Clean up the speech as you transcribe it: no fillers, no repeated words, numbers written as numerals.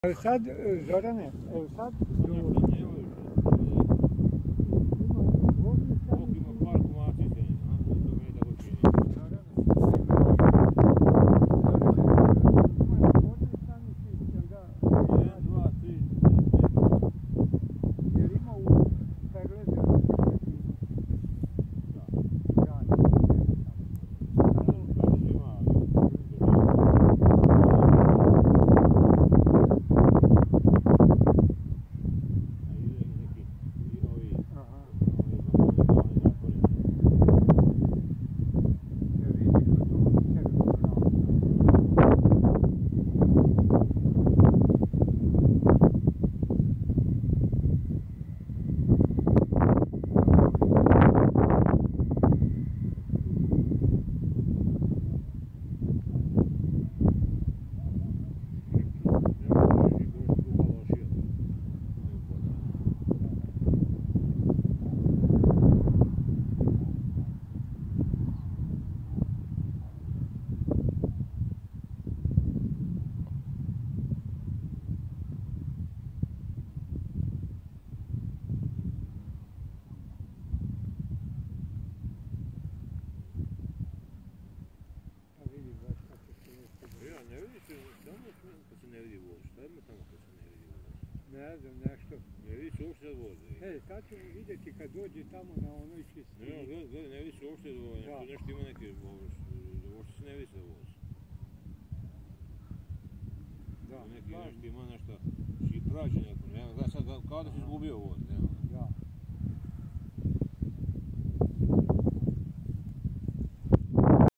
Sad, Zorane, sad... Ne znam, nešto. Ne vidi se uopšte da vozi. Sad ćemo vidjeti kad dođe tamo na onoj čistini. Ne vidi se uopšte da vozi, nešto ima neke, uopšte se ne vidi se da vozi. Nešto ima nešto, prađe neko, kao da si izgubio voz, nema.